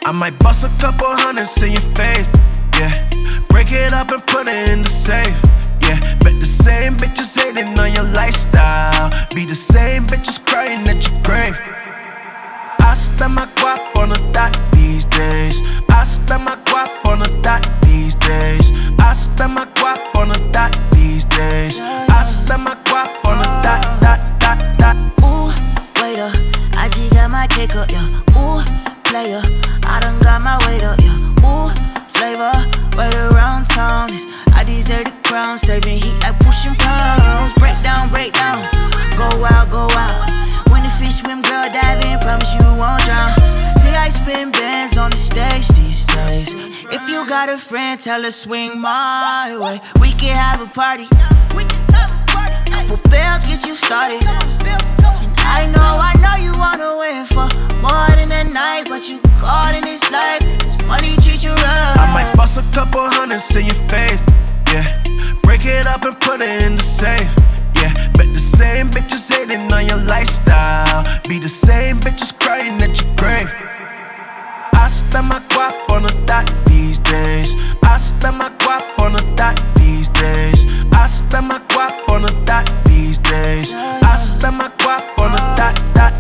I might bust a couple hundreds in your face, yeah. Break it up and put it in the safe, yeah. Bet the same bitches hating on your lifestyle be the same bitches crying at your grave. I spend my guap on a dot these days. I spend my guap on a dot these days. I spend my guap on a dot these days. I spend my guap on a dot. Ooh, waiter, I just got my cake up, yeah. Ooh, player, I done got my weight up, yeah. Ooh, flavor, right around town is I deserve the crown, serving heat like pushing pounds. Break down, go out, go out. When the fish swim, girl, dive in, promise you won't drown. See, I spin bands on the stage these days. If you got a friend, tell her swing my way. We can have a party. Apple bells get you started. And I know you wanna win for more than a night, but you caught in this life. It's money treat you right. I might bust a couple hundreds in your face, yeah. Break it up and put it in the safe, yeah. Bet the same bitches hating on your lifestyle be the same bitches crying at your grave. I spend my guap on a dot these days. I spend my guap on a dot these days. I spend my guap on a dot these days. I spend my guap on a dot.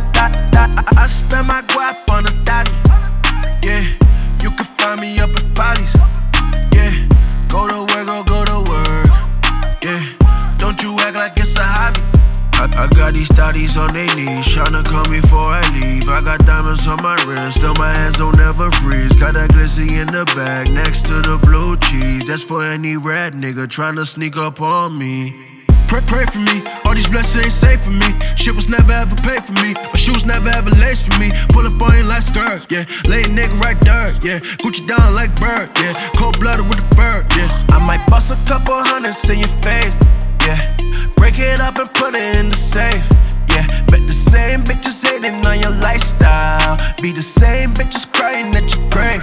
I spend my guap on a dot, yeah. You can find me up at parties, yeah. Go to work, go to work, yeah. Don't you act like it's a hobby. I got these thotties on their knees, tryna call me before I leave. I got diamonds on my wrist, still my hands don't ever freeze. Got that glizzy in the bag, next to the blue cheese. That's for any rat nigga tryna sneak up on me. Pray for me, all these blessings ain't safe for me. Shit was never ever paid for me, my shoes never ever laced for me. Pull up on you like skirt, yeah. Lay a nigga right there, yeah. Gucci down like bird, yeah. Cold blooded with the bird, yeah. I might bust a couple hundreds in your face, yeah. Break it up and put it in the safe, yeah. Bet the same bitches hating on your lifestyle be the same bitches crying at your grave.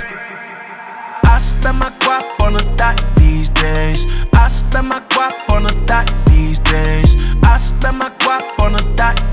I spend my guap on a dot these days. I spend my guap on a dot these days. I spend my guap on a dot